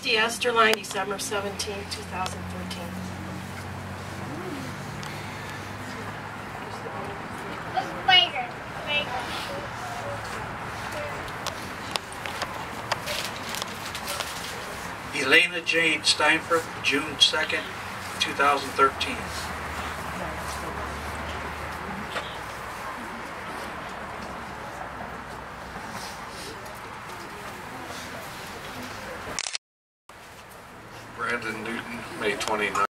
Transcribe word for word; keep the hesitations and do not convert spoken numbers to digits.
Christy Esterline, December seventeenth, two thousand thirteen. Later. Later. Elaina Jane Steinfurth, June second, two thousand thirteen. Brandon Newton, May twenty-ninth.